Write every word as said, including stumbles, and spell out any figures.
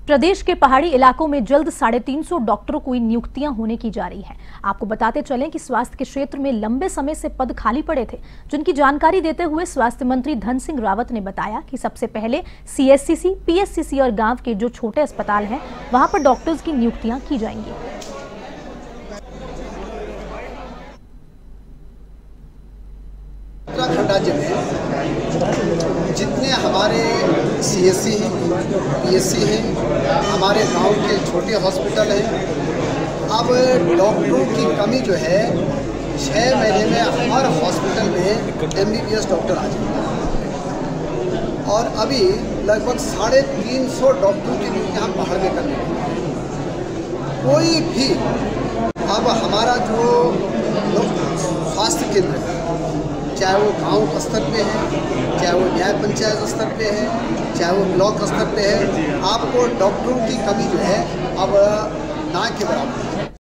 प्रदेश के पहाड़ी इलाकों में जल्द साढ़े तीन सौ डॉक्टरों को नियुक्तियां होने की जा रही है। आपको बताते चलें कि स्वास्थ्य के क्षेत्र में लंबे समय से पद खाली पड़े थे, जिनकी जानकारी देते हुए स्वास्थ्य मंत्री धन सिंह रावत ने बताया कि सबसे पहले सीएचसीसी, पीएचसीसी और गांव के जो छोटे अस्पताल हैं, वहां पर डॉक्टर्स की नियुक्तियां की जाएंगी। उत्तराखंड राज्य में जितने हमारे सीएससी हैं, पीएचसी हैं, हमारे गांव के छोटे हॉस्पिटल हैं, अब डॉक्टरों की कमी जो है छः महीने में हर हॉस्पिटल में एमबीबीएस डॉक्टर आ जाएंगे और अभी लगभग साढ़े तीन सौ डॉक्टरों की ड्यूटी हम बाहर में करने हैं। कोई भी अब हमारा जो स्वास्थ्य केंद्र है, चाहे वो गांव स्तर पे है, चाहे वो न्याय पंचायत स्तर पे है, चाहे वो ब्लॉक स्तर पे है, आपको डॉक्टरों की कमी जो है अब ना के बराबर है।